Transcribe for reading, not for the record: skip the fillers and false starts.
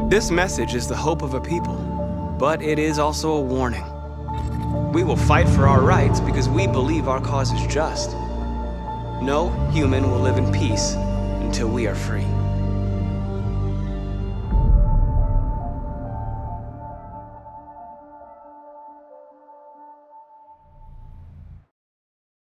This message is the hope of a people, but it is also a warning. We will fight for our rights because we believe our cause is just. No human will live in peace until we are free.